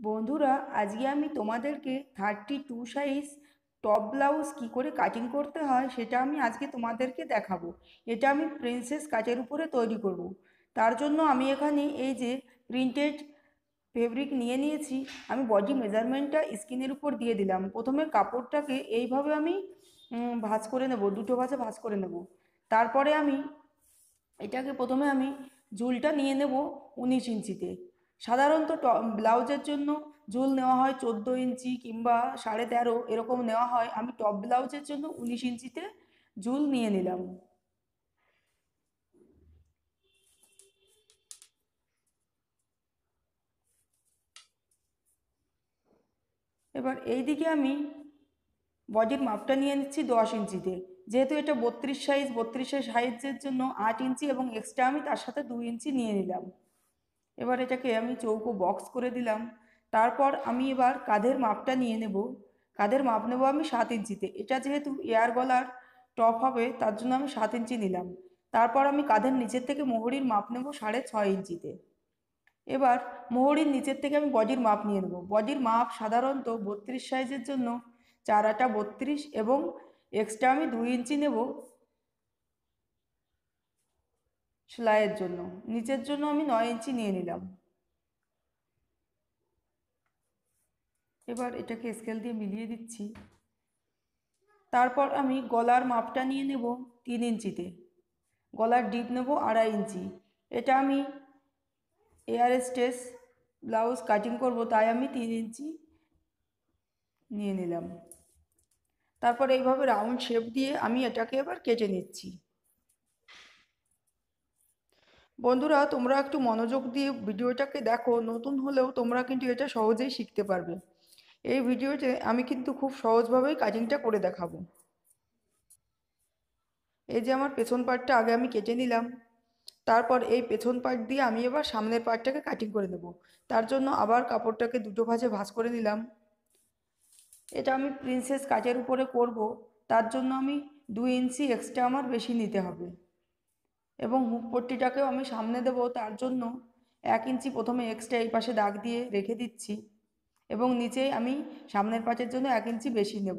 বন্ধুরা, আজকে আমি তোমাদেরকে 32 সাইজ টপ ব্লাউজ কি করে কাটিং করতে হয় সেটা আমি আজকে তোমাদেরকে দেখাবো। এটা আমি প্রিন্সেস কাটের উপরে তৈরি করব। তার জন্য আমি এখানে এই যে প্রিন্টেড ফেব্রিক নিয়ে নিয়েছি। আমি বডি মেজারমেন্টটা স্ক্রিনের উপর দিয়ে দিলাম। প্রথমে কাপড়টাকে এইভাবে আমি ভাঁজ করে নেব, দুটো ভাঁজে ভাঁজ করে নেব। তারপরে আমি এটাকে প্রথমে আমি ঝুলটা নিয়ে নেব 19 ইঞ্চিতে। সাধারণত ব্লাউজের জন্য ঝুল নেওয়া হয় 14 ইঞ্চি কিংবা 13.5 এরকম নেওয়া হয়। আমি টপ ব্লাউজের জন্য 19 ইঞ্চিতে ঝুল নিয়ে নিলাম। এবার এই দিকে আমি বডির মাপটা নিয়ে নিচ্ছি 10 ইঞ্চিতে। যেহেতু এটা 32 সাইজ, 32 সাইজের জন্য 8 ইঞ্চি এবং এক্সট্রা আমি তার সাথে 2 ইঞ্চি নিয়ে নিলাম। এবার এটাকে আমি চৌকো বক্স করে দিলাম। তারপর আমি এবার কাঁধের মাপটা নিয়ে নেব। কাঁধের মাপ নেব আমি 7 ইঞ্চিতে। এটা যেহেতু এয়ার গলার টপ হবে তার জন্য আমি 7 ইঞ্চি নিলাম। তারপর আমি কাঁধের নিচের থেকে মোহরির মাপ নেব 6.5 ইঞ্চিতে। এবার মোহরির নিচের থেকে আমি বডির মাপ নিয়ে নেব। বডির মাপ সাধারণত 32 সাইজের জন্য 4 8 32 এবং এক্সট্রা আমি 2 ইঞ্চি নেব সেলাইয়ের জন্য। নিচের জন্য আমি 9 ইঞ্চি নিয়ে নিলাম। এবার এটাকে স্কেল দিয়ে মিলিয়ে দিচ্ছি। তারপর আমি গলার মাপটা নিয়ে নেব 3 ইঞ্চিতে। গলার ডিপ নেব 2.5 ইঞ্চি। এটা আমি এয়ার স্ট্রেস ব্লাউজ কাটিং করব, তাই আমি 3 ইঞ্চি নিয়ে নিলাম। তারপর এইভাবে রাউন্ড শেপ দিয়ে আমি এটাকে এবার কেটে নিচ্ছি। বন্ধুরা, তোমরা একটু মনোযোগ দিয়ে ভিডিওটাকে দেখো। নতুন হলেও তোমরা কিন্তু এটা সহজেই শিখতে পারবে। এই ভিডিওতে আমি কিন্তু খুব সহজভাবেই কাটিংটা করে দেখাবো। এই যে আমার পেছন পার্টটা আগে আমি কেটে নিলাম। তারপর এই পেছন পার্ট দিয়ে আমি এবার সামনের পার্টটাকে কাটিং করে নেব। তার জন্য আবার কাপড়টাকে দুটো ভাঁজে ভাঁজ করে নিলাম। এটা আমি প্রিন্সেস কাটের উপরে করব, তার জন্য আমি 2 ইঞ্চি এক্সট্রা আমার বেশি নিতে হবে। এবং হুক পট্টিটাকেও আমি সামনে দেব, তার জন্য 1 ইঞ্চি প্রথমে এক্সট্রা এই পাশে দাগ দিয়ে রেখে দিচ্ছি। এবং নিচে আমি সামনের পার্টের জন্য 1 ইঞ্চি বেশি নেব।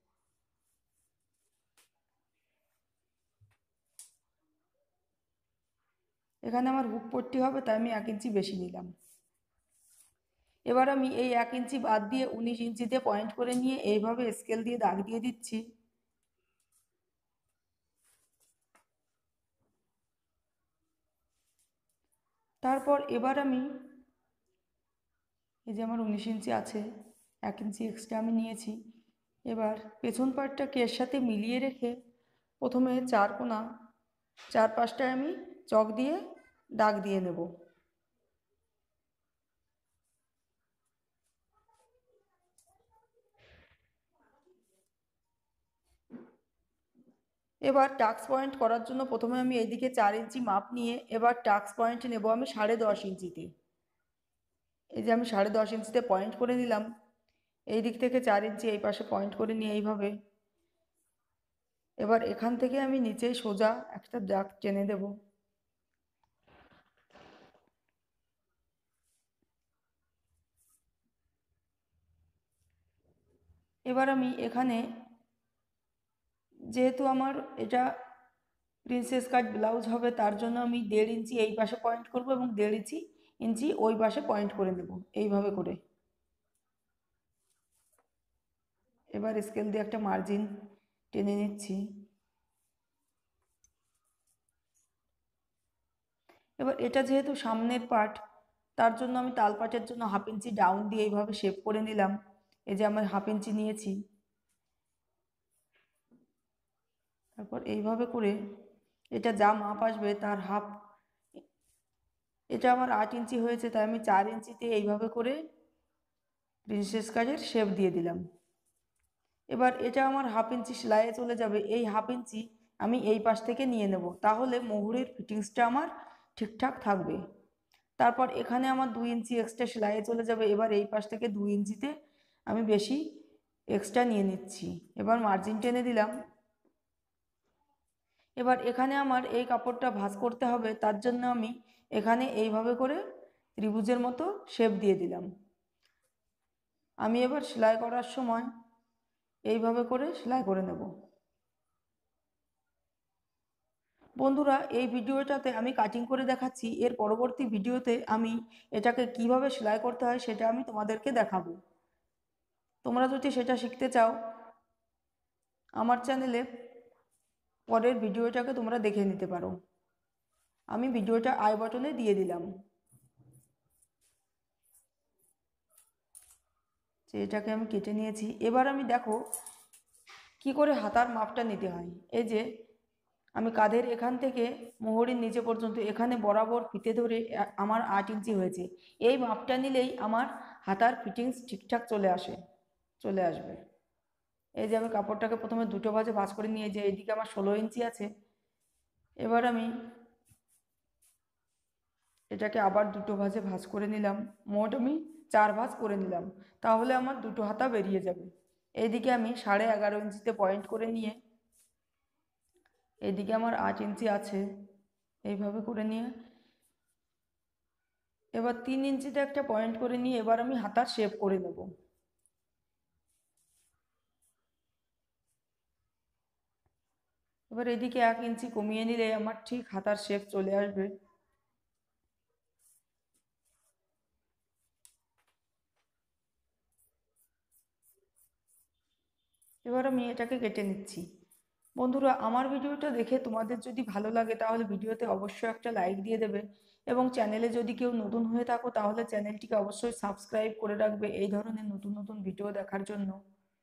এখানে আমার হুক পট্টি হবে, তাই আমি 1 ইঞ্চি বেশি নিলাম। এবার আমি এই 1 ইঞ্চি বাদ দিয়ে 19 ইঞ্চিতে পয়েন্ট করে নিয়ে এইভাবে স্কেল দিয়ে দাগ দিয়ে দিচ্ছি। তারপর এবার আমি এই যে আমার 19 ইঞ্চি আছে, 1 ইঞ্চি এক্সট্রা আমি নিয়েছি। এবার পেছন পার্টটাকে এর সাথে মিলিয়ে রেখে প্রথমে কোণা 4-5টায় আমি চক দিয়ে দাগ দিয়ে নেব। এবার টাক্স পয়েন্ট করার জন্য প্রথমে আমি এইদিকে 4 ইঞ্চি মাপ নিয়ে এবার টাক্স পয়েন্ট নেব আমি 10.5 ইঞ্চিতে। এই যে আমি 10.5 ইঞ্চিতে পয়েন্ট করে নিলাম। এই দিক থেকে 4 ইঞ্চি এই পাশে পয়েন্ট করে নিয়ে এইভাবে এবার এখান থেকে আমি নিচে সোজা একটা দাগ টেনে দেব। এবার আমি এখানে, যেহেতু আমার এটা প্রিন্সেস কাট ব্লাউজ হবে, তার জন্য আমি 1.5 ইঞ্চি এই পাশে পয়েন্ট করব এবং 1.5 ইঞ্চি ওই পাশে পয়েন্ট করে নেব এইভাবে করে। এবার স্কেল দিয়ে একটা মার্জিন টেনে নিচ্ছি। এবার এটা যেহেতু সামনের পার্ট, তার জন্য আমি তাল পাটের জন্য 1/2 ইঞ্চি ডাউন দিয়ে এইভাবে শেপ করে নিলাম। এই যে আমার 1/2 ইঞ্চি নিয়েছি। তারপর এইভাবে করে এটা যা মাপ আসবে তার হাফ। এটা আমার 8 ইঞ্চি হয়েছে, তাই আমি 4 ইঞ্চিতে এইভাবে করে প্রিন্সেস কাটের শেপ দিয়ে দিলাম। এবার এটা আমার 1/2 ইঞ্চি সেলাইয়ে চলে যাবে। এই 1/2 ইঞ্চি আমি এই পাশ থেকে নিয়ে নেব, তাহলে মোহরের ফিটিংসটা আমার ঠিকঠাক থাকবে। তারপর এখানে আমার 2 ইঞ্চি এক্সট্রা সেলাইয়ে চলে যাবে। এবার এই পাশ থেকে 2 ইঞ্চিতে আমি বেশি এক্সট্রা নিয়ে নিচ্ছি। এবার মার্জিন টেনে দিলাম। এবার এখানে আমার এই কাপড়টা ভাঁজ করতে হবে, তার জন্য আমি এখানে এইভাবে করে ত্রিভুজের মতো শেপ দিয়ে দিলাম। আমি এবার সেলাই করার সময় এইভাবে করে সেলাই করে নেব। বন্ধুরা, এই ভিডিওটাতে আমি কাটিং করে দেখাচ্ছি, এর পরবর্তী ভিডিওতে আমি এটাকে কিভাবে সেলাই করতে হয় সেটা আমি তোমাদেরকে দেখাবো। তোমরা যদি সেটা শিখতে চাও আমার চ্যানেলে পরের ভিডিওটাকে তোমরা দেখে নিতে পারো। আমি ভিডিওটা আই বাটনে দিয়ে দিলাম। যে এটাকে আমি কেটে নিয়েছি। এবার আমি দেখো কি করে হাতার মাপটা নিতে হয়। এই যে আমি কাঁধের এখান থেকে মোহরির নিচে পর্যন্ত এখানে বরাবর ফিতে ধরে আমার 8 ইঞ্চি হয়েছে। এই মাপটা নিলেই আমার হাতার ফিটিংস ঠিকঠাক চলে আসবে। এই যে আমি কাপড়টাকে প্রথমে দুটো ভাঁজে ভাঁজ করে নিয়ে, যে এইদিকে আমার 16 ইঞ্চি আছে, এবার আমি এটাকে আবার দুটো ভাঁজে ভাঁজ করে নিলাম। মোট আমি 4 ভাঁজ করে নিলাম, তাহলে আমার দুটো হাতা বেরিয়ে যাবে। এইদিকে আমি 11.5 ইঞ্চিতে পয়েন্ট করে নিয়ে, এইদিকে আমার 8 ইঞ্চি আছে, এইভাবে করে নিয়ে এবার 3 ইঞ্চিতে একটা পয়েন্ট করে নিয়ে এবার আমি হাতার শেপ করে নেব। এবার এদিকে 1 ইঞ্চি কমিয়ে নিলে আমার ঠিক হাতার শেপ চলে আসবে। এবার আমি এটাকে কেটে নিচ্ছি। বন্ধুরা, আমার ভিডিওটা দেখে তোমাদের যদি ভালো লাগে তাহলে ভিডিওতে অবশ্যই একটা লাইক দিয়ে দেবে, এবং চ্যানেলে যদি কেউ নতুন হয়ে থাকো তাহলে চ্যানেলটিকে অবশ্যই সাবস্ক্রাইব করে রাখবে এই ধরনের নতুন নতুন ভিডিও দেখার জন্য।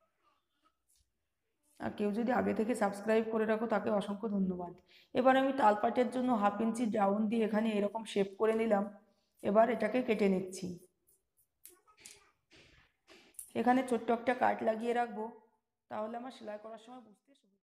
আর কেউ যদি আগে থেকে সাবস্ক্রাইব করে রাখো তাকে অসংখ্য ধন্যবাদ। এবার আমি তালপাটের জন্য 1/2 ইঞ্চি ডাউন দিয়ে এখানে এরকম শেপ করে নিলাম। এবার এটাকে কেটে নিচ্ছি। এখানে ছোট্ট একটা কাট লাগিয়ে রাখবো, তাহলে আমার সেলাই করার সময় বুঝতে সুবিধা।